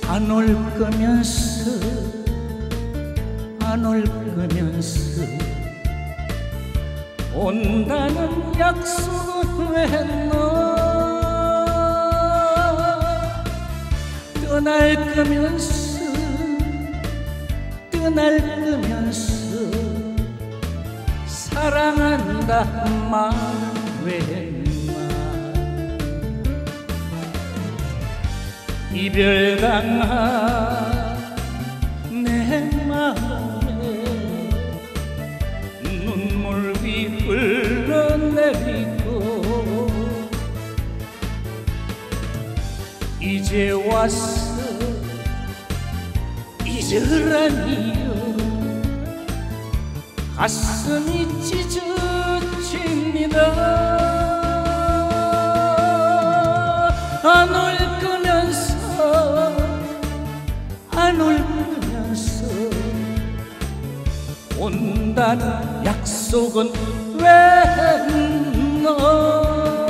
안 올 거면서 안 올 거면서 온다는 약속은 왜 했나. 떠날 거면서 떠날 거면서 사랑한다 말 왜 했나. 이별당한 내 마음에 눈물이 흘러내리고 이제 와서 잊으라니요. 가슴이 찢어집니다. 안 올 거면서 안 올 거면서 온다는 약속은 왜 했나.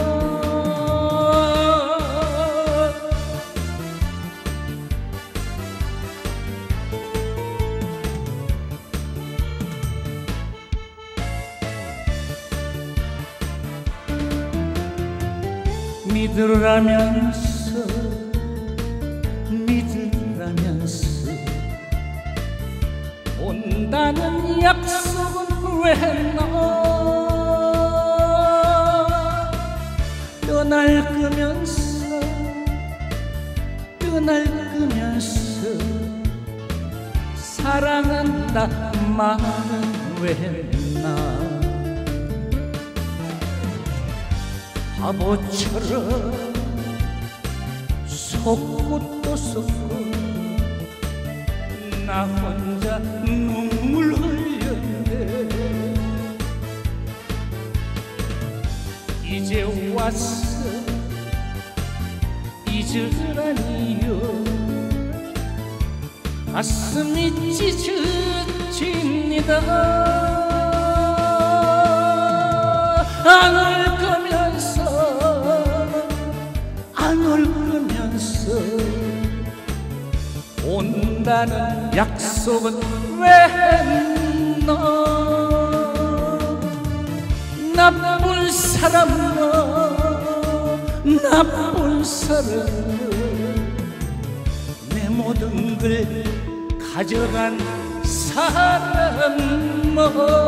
믿으라면서 믿으라면서 온다는 약속은 왜 했나. 떠날 거면서 떠날 거면서 사랑한다 말은 왜 했나. 바보처럼 속고 또 속고 나 혼자 눈물 흘렸네. 이제 왔어 잊으라니요. 가슴이 찢어집니다. 안 올 거면서 안 올 거면서 온다는 약속은 왜 했나. 나쁜 사람아 나쁜 사람 내 모든 걸 가져간 사람